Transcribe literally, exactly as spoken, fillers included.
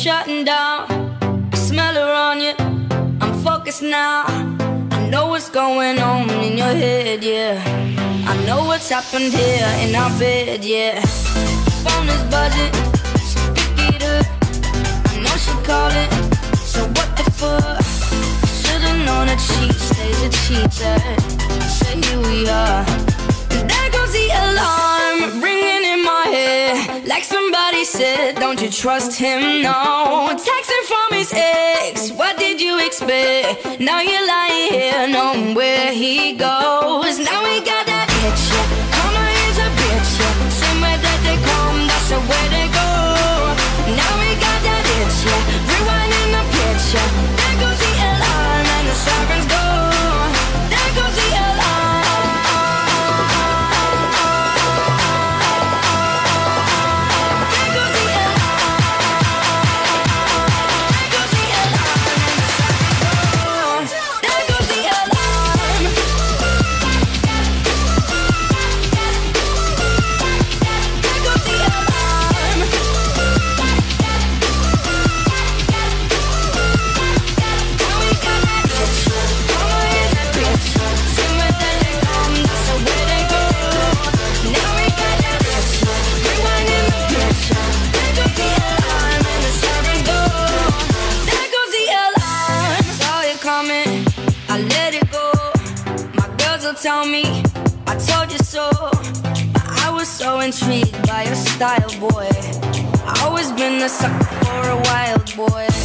shutting down. I smell her on you, I'm focused now. I know what's going on in your head, yeah. I know what's happened here in our bed, yeah. Phone is buzzing, so pick it up. I know she called it, so what the fuck? Should've known a cheat stays a cheater. So here we are. And there goes the alarm, ringing in my head. Like somebody said, don't you trust him, no. Texting from his ex, what did you expect? Now you're lying here, knowing where he goes. Now we got that bitch, yeah. Karma is a bitch, yeah. Same way that they come, that's the way they go. Now we got that itch, yeah. Rewinding the picture. There goes the alarm and the sirens go. There goes the alarm. There goes the alarm. There goes the alarm and the sirens go. There goes the alarm. There goes the alarm. Now we got that bitch. Mama is a bitch. Same way that they come, that's the way they go. Now we got that bitch. Rewinding the picture. There goes the alarm and the sirens go. There goes the alarm. Saw it coming, I let it go. My girls will tell me, I told you so. But I was so intrigued by your style, boy. I always been the sucker for a wild boy.